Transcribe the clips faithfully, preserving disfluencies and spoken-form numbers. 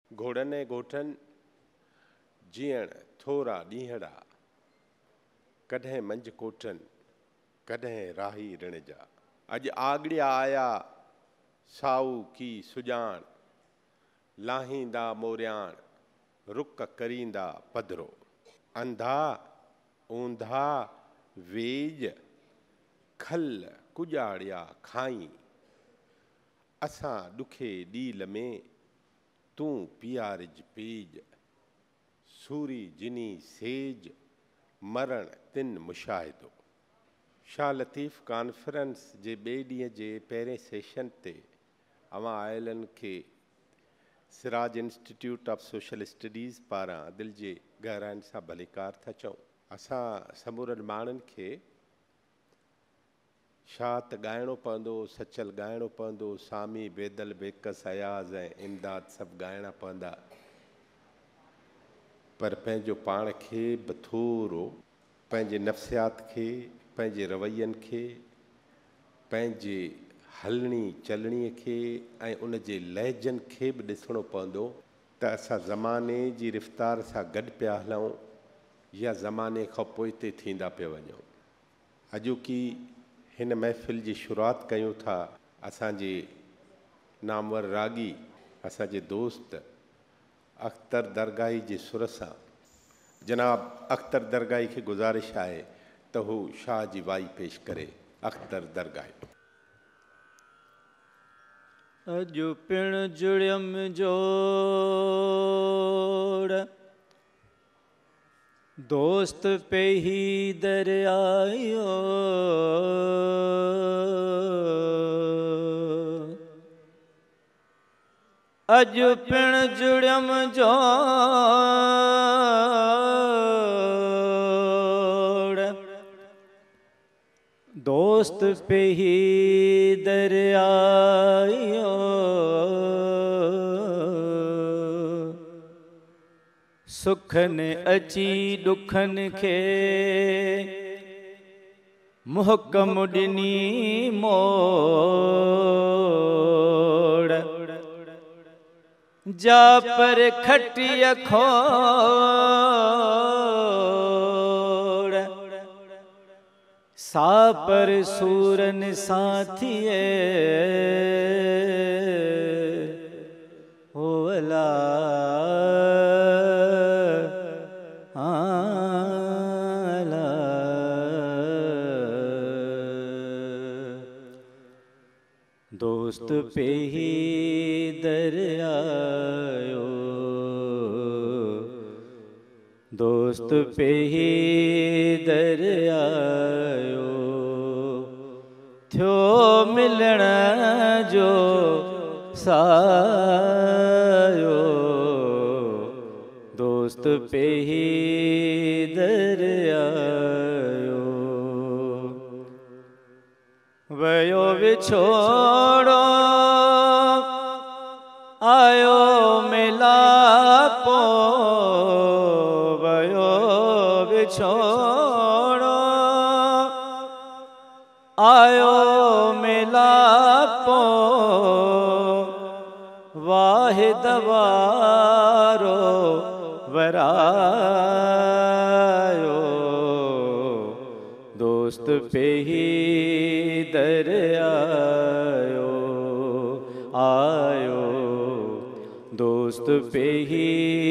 घोड़ने गोठन जीअण थोरा ॾींहड़ा, कॾहिं मंझ कोठन कॾहिं राही ऋण जा। अॼु आगड़िया आया साऊ की सुजान, लाहींदा मोरियाण रुक करींदा पधरो। अंधा ऊंधा वेज खल कुजाड़िया खाई, असां ॾुखे ॾील में तूं पियारिज पेज। सूरी जिनी सेज मरण तिन मुशाहिदो। शाह लतीफ़ कॉन्फ्रेंस जे ॿिए ॾींहं जे पहिरें सेशन ते अवां आयलनि खे Siraj institute of social studies पारां दिलि जे गहराइनि सां भलीकार था चऊं। असां समूरनि माण्हुनि खे छा त ॻाइणो पवंदो, सचल ॻाइणो पवंदो, सामी बेदल बेकस अयाज़ ऐं इमदाद सभु ॻाइणा पवंदा, पर पंहिंजो पाण खे बि थोरो पंहिंजे नफ़्सियात खे, पंहिंजे रवैयनि खे, पंहिंजे हलणी चलणीअ खे ऐं उन जे लहजनि खे बि ॾिसणो पवंदो त असां ज़माने जी रफ़्तार सां गॾु पिया हलूं या ज़माने खां पोइ ते थींदा पिया वञूं। अॼोकी हिन महफ़िल जी शुरूआत कयूं था असांजे नामवर रागी, असांजे दोस्त अख्तर दरगाही जे सुर सां। जनाब अख्तर दरगाही खे गुज़ारिश आहे त हू शाह जी वाई पेश करे। अख्तर दरगाही। अॼु पिण जुड़ियम जोड़, दोस्त पे ही दरियायो। अॼु पिण जुड़ियम जोड़, दोस्त पे ही दरियायो। सुखन अची दुखन खे मुहकम ॾिनी मोड़। जा पर खटिय खोड़, सा पर सूरन साथिए। ओला आला दोस्त पे ही दरियायो, दोस्त पे ही दरियायो। थियो मिलण जो सायो, दोस्त पे ही दरियायो। वयो विछोड़ो आयो मिलापो, वयो विछोड़ो आयो मिलापो। वाहिद वारो वरायो, दोस्त पे ही दरियायो। आयो दोस्त पे ही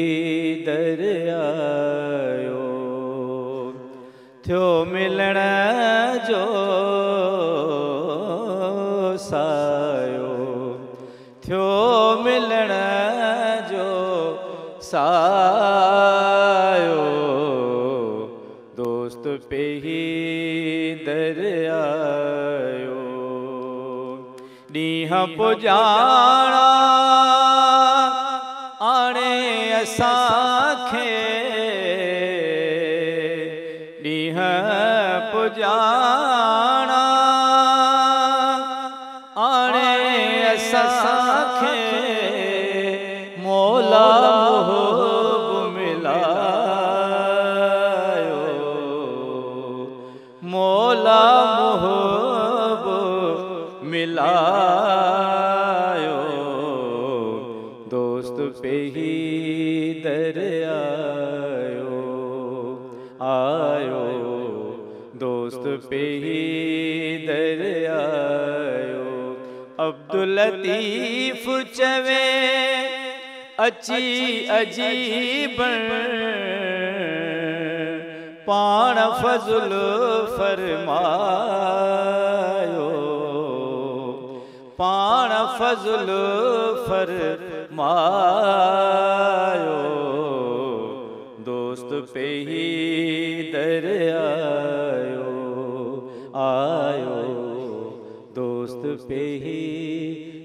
दरियायो। थियो मिलण जो सायो, थियो मिलण जो सायो, दोस्त पे ही दरियायो। ॾींहं पुजाणा आणे असांखे, ॾींहं पुजाणा आणे असांखे। मौला मोहब मिलायो, मौला मोहब मिलायो, दोस्त पे ही दर आयो, आयो दोस्त पे ही दर आयो। अब्दुल लतीफ चवे अची अजीब पाण फज़ल फरमायो, पाण फज़ल फरमायो। दोस्त पे ही दर आयो, आयो दोस्त पे ही